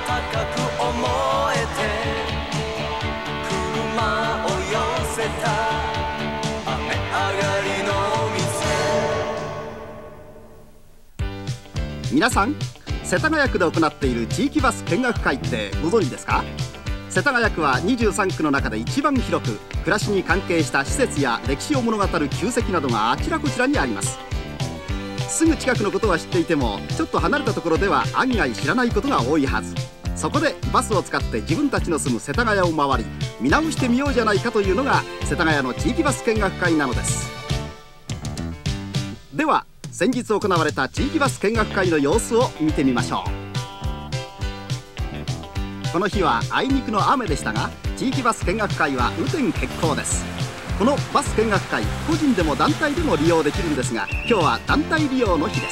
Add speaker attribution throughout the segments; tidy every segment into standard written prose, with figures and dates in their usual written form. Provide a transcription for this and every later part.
Speaker 1: かく思えて車を寄せた雨上がりの店。
Speaker 2: 皆さん、世田谷区で行っている地域バス見学会ってご存知ですか？世田谷区は23区の中で一番広く、暮らしに関係した施設や歴史を物語る旧跡などがあちらこちらにあります。すぐ近くのことは知っていても、ちょっと離れたところでは案外知らないことが多いはず。そこでバスを使って自分たちの住む世田谷を回り、見直してみようじゃないかというのが世田谷の地域バス見学会なのです。では先日行われた地域バス見学会の様子を見てみましょう。この日はあいにくの雨でしたが、地域バス見学会は雨天決行です。このバス見学会、個人でも団体でも利用できるんですが、今日は団体利用の日です。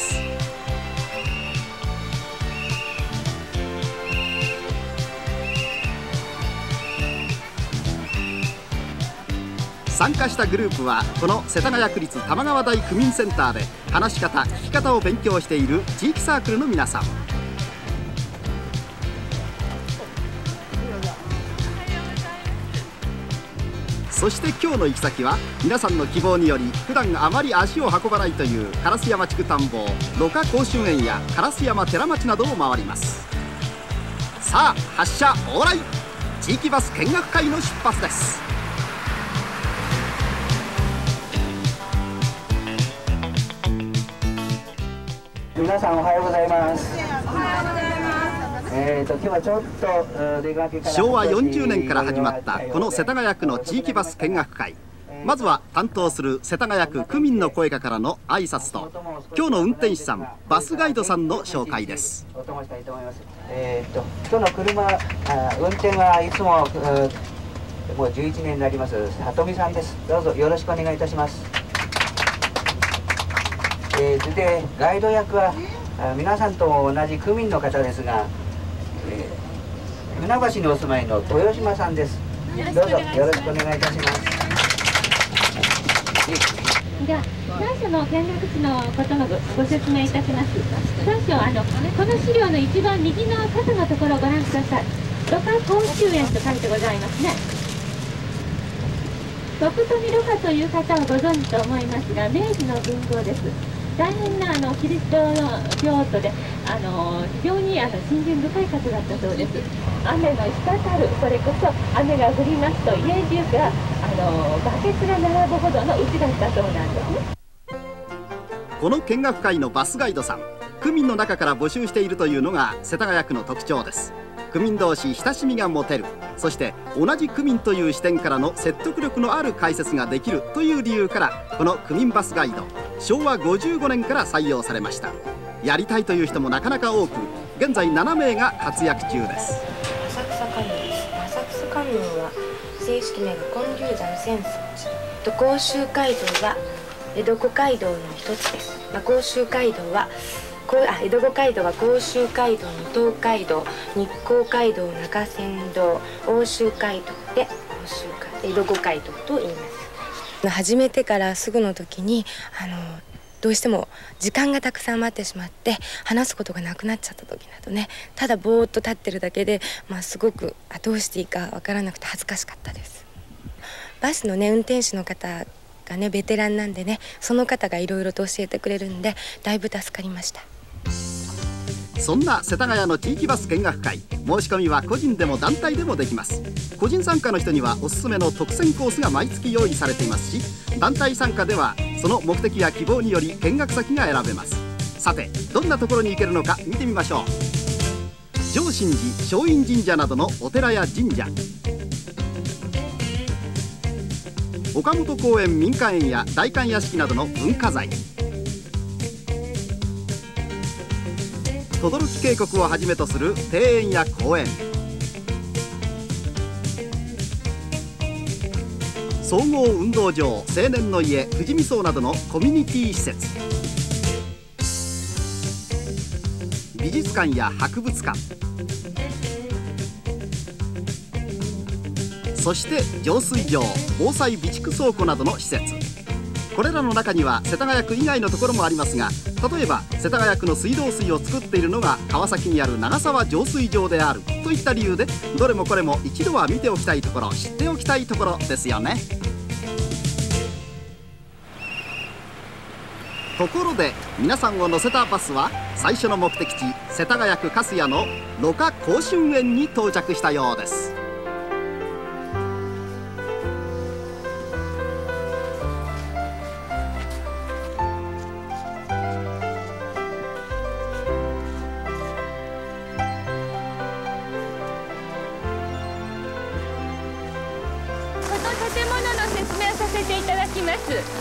Speaker 2: 参加したグループはこの世田谷区立玉川台区民センターで話し方、聞き方を勉強している地域サークルの皆さん。そして今日の行き先は皆さんの希望により普段あまり足を運ばないという烏山地区探訪、芦花甲州園や烏山寺町などを回ります。さあ発車往来、地域バス見学会の出発です。
Speaker 3: 皆さんおはようございます。今日はちょっと出かけから
Speaker 2: 昭和40年から始まったこの世田谷区の地域バス見学会。まずは担当する世田谷区区民の声かからの挨拶と、今日の運転手さん、バスガイドさんの紹介です。
Speaker 3: 今日の車運転はいつももう11年になります里見さんです。どうぞよろしくお願いいたします。でガイド役は皆さんと同じ区民の方ですが、船橋にお住まいの豊島さんです。どうぞよろしくお願いいたします。
Speaker 4: では最初の見学地のことのご説明いたします。最初この資料の一番右の肩のところをご覧ください。芦花甲州園と書いてございますね。徳富芦花という方をご存知と思いますが、明治の文豪です。大変なキリストの教徒で非常に信心深い方だったそうです。雨の滴る、それこそ雨が降りますと家中がバケツが並ぶほどの家だったそうなんですね。
Speaker 2: この見学会のバスガイドさん、区民の中から募集しているというのが世田谷区の特徴です。区民同士親しみが持てる、そして同じ区民という視点からの説得力のある解説ができるという理由から、この区民バスガイド昭和55年から採用されました。やりたいという人もなかなか多く、現在7名が活躍中です。
Speaker 5: 浅草観音です。浅草観音は正式名が金龍山浅草寺。甲州街道は江戸五街道の一つです。甲州街道は江戸五街道は甲州街道の東海道、日光街道、中山道、奥州街道で江戸五街道と言います。始めてからすぐの時にどうしても時間がたくさん待ってしまって話すことがなくなっちゃった時などね、ただぼーっと立ってるだけで、すごくどうしていいかわからなくて恥ずかしかったです。バスのね運転手の方がねベテランなんでね、その方がいろいろと教えてくれるんでだいぶ助かりました。
Speaker 2: そんな世田谷の地域バス見学会、申し込みは個人でも団体でもできます。個人参加の人にはおすすめの特選コースが毎月用意されていますし、団体参加ではその目的や希望により見学先が選べます。さてどんなところに行けるのか見てみましょう。上神寺、松陰神社などのお寺や神社、岡本公園民家園や代官屋敷などの文化財、等々力渓谷をはじめとする庭園や公園、総合運動場、青年の家、富士見荘などのコミュニティ施設、美術館や博物館、そして浄水場、防災備蓄倉庫などの施設、 これらの中には世田谷区以外のところもありますが、例えば世田谷区の水道水を作っているのが川崎にある長沢浄水場であるといった理由で、どれもこれも一度は見ておきたいところ、知っておきたいところですよね。ところで皆さんを乗せたバスは最初の目的地世田谷区粕谷の芦花甲春園に到着したようです。
Speaker 4: 建物の説明をさせていただきます。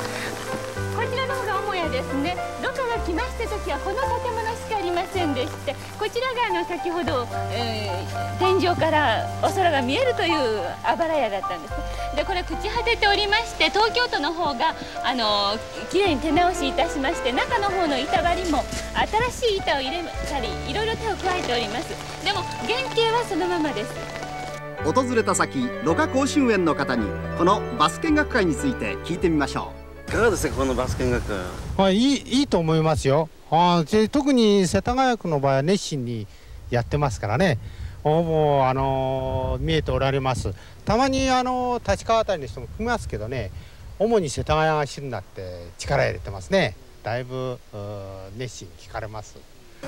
Speaker 4: こちらの方が母屋ですね。ロカが来ました時はこの建物しかありませんでして、こちらが先ほど、天井からお空が見えるというあばら屋だったんです。でこれ朽ち果てておりまして、東京都の方がきれいに手直しいたしまして、中の方の板張りも新しい板を入れたりいろいろ手を加えております。でも原型はそのままです。
Speaker 2: 訪れた先芦花甲春園の方にこのバス見学会について聞いてみましょう。
Speaker 6: いかがですか、このバス見学会。
Speaker 7: いいと思いますよ。特に世田谷区の場合は熱心にやってますからね。もう見えておられます。たまに立川あたりの人も来ますけどね、主に世田谷が知るなって力入れてますね。だいぶ熱心に聞かれます。
Speaker 6: い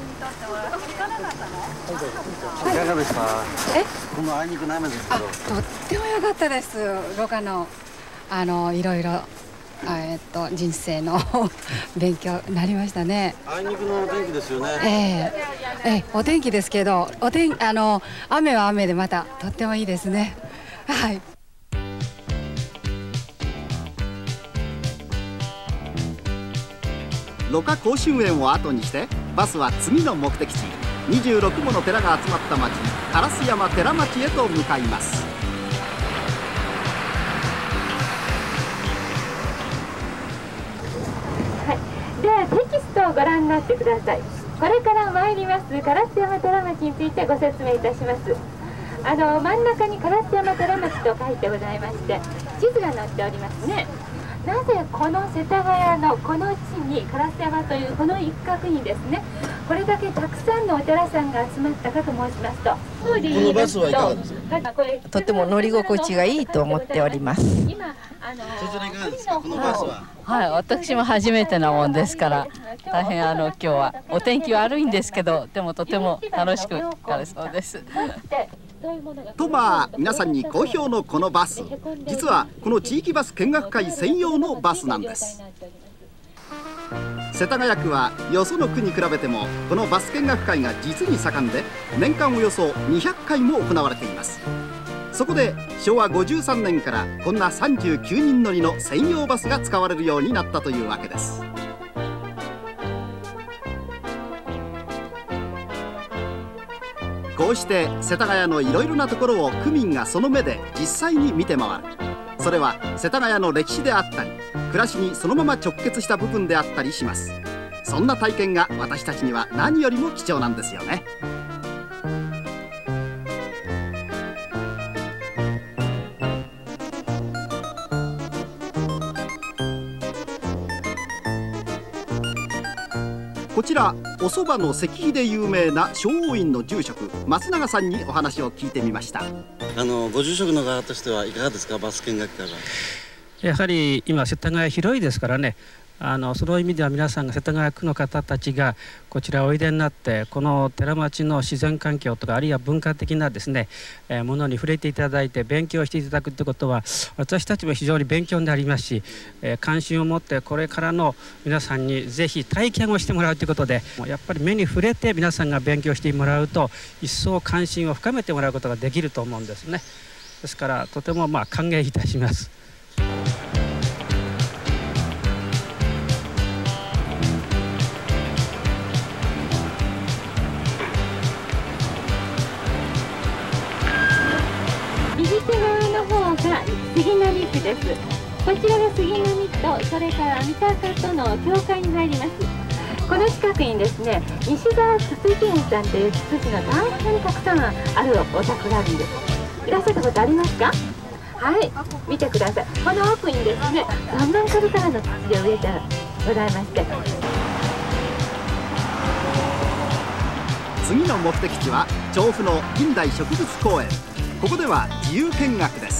Speaker 6: かがですか。このあいにくの雨ですけど。
Speaker 8: とっても良かったです。芦花のいろいろ人生の勉強になりましたね。
Speaker 6: あいにくのお天気ですよね。
Speaker 8: お天気ですけど、雨は雨でまたとってもいいですね。はい。
Speaker 2: 芦花甲春園を後にしてバスは次の目的地26もの寺が集まった町烏山寺町へと向かいます。
Speaker 4: ではテキストをご覧になってください。これから参ります烏山寺町についてご説明いたします。真ん中に烏山寺町と書いてございまして、地図が載っておりますね。なぜこの世田谷のこの地に烏山というこの一角にですね、これだけたくさんのお寺さんが集まったかと申しますと、こ
Speaker 6: のバスはいかがですか。
Speaker 9: とても乗り心地がいいと思っております。
Speaker 4: 今
Speaker 6: そちらいかがですか、このバスは。
Speaker 9: はい、私も初めてなもんですから大変今日はお天気悪いんですけど、でもとても楽しく行れそうです。
Speaker 2: と皆さんに好評のこのバス、実はこの地域バス見学会専用のバスなんです。世田谷区はよその区に比べてもこのバス見学会が実に盛んで、年間およそ200回も行われています。そこで昭和53年からこんな39人乗りの専用バスが使われるようになったというわけです。こうして世田谷のいろいろなところを区民がその目で実際に見て回る。それは世田谷の歴史であったり暮らしにそのまま直結した部分であったりします。そんな体験が私たちには何よりも貴重なんですよね。こちらお蕎麦の石碑で有名な正王院の住職松永さんにお話を聞いてみました。
Speaker 6: ご住職の側としてはいかがですか、バス見学会は。
Speaker 10: やはり今世田谷広いですからね、その意味では皆さんが世田谷区の方たちがこちらおいでになって、この寺町の自然環境とかあるいは文化的なですね、ものに触れていただいて勉強していただくということは、私たちも非常に勉強になりますし、関心を持ってこれからの皆さんにぜひ体験をしてもらうということで、やっぱり目に触れて皆さんが勉強してもらうと一層関心を深めてもらうことができると思うんですね。ですからとても歓迎いたします。
Speaker 4: 右手側の方が杉並区です。こちらが杉並とそれから三鷹との境界に入ります。この近くにですね、西澤ツツジ園さんというツツジが大変たくさんあるお宅があるんです。いらっしゃったことありますか？ はい、見てください。この奥にですね、3万株からの土で植えてございまして。
Speaker 2: 次の目的地は調布の近代植物公園。ここでは自由見学です。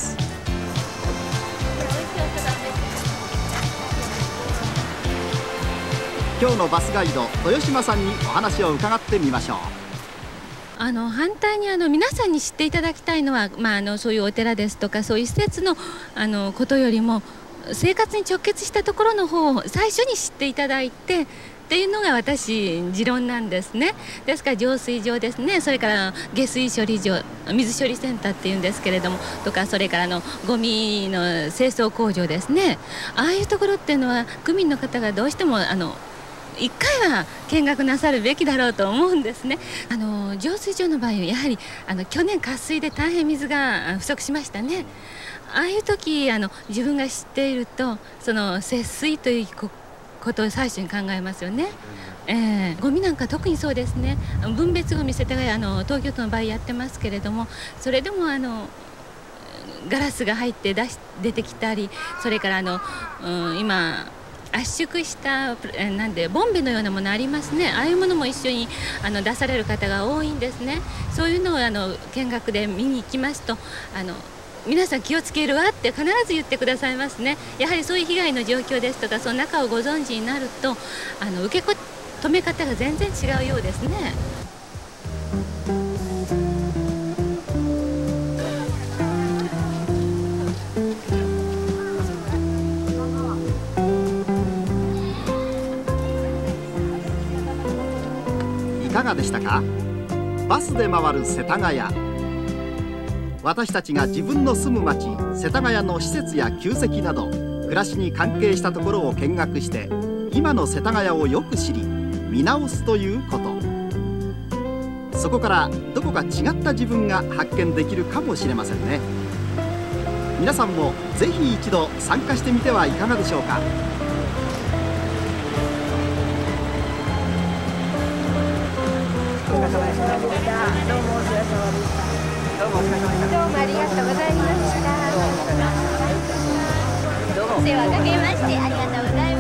Speaker 2: 今日のバスガイド豊島さんにお話を伺ってみましょう。
Speaker 11: 反対に皆さんに知っていただきたいのは、そういうお寺ですとかそういう施設のことよりも生活に直結したところの方を最初に知っていただいてっていうのが私持論なんですね。ですから浄水場ですね、それから下水処理場、水処理センターっていうんですけれどもとか、それからゴミの清掃工場ですね、ああいうところっていうのは区民の方がどうしても1回は見学なさるべきだろうと思うんですね。浄水場の場合はやはり去年渇水で大変水が不足しましたね。ああいう時自分が知っているとその節水ということを最初に考えますよね。ゴミなんか特にそうですね。分別ゴミ世田谷東京都の場合やってますけれども、それでもガラスが入って出てきたり、それから今圧縮したボンベのようなものありますね。ああいうものも一緒に出される方が多いんですね。そういうのを見学で見に行きますと皆さん気をつけるわって必ず言ってくださいますね。やはりそういう被害の状況ですとかその中をご存知になると受け止め方が全然違うようですね。
Speaker 2: いかがでしたか？バスで回る世田谷。私たちが自分の住む町世田谷の施設や旧跡など暮らしに関係したところを見学して今の世田谷をよく知り見直すということ。そこからどこか違った自分が発見できるかもしれませんね。皆さんもぜひ一度参加してみてはいかがでしょうか。
Speaker 5: どうもお疲れ様でした。どうもありがとうございました。お世話かけましてありがとうございました。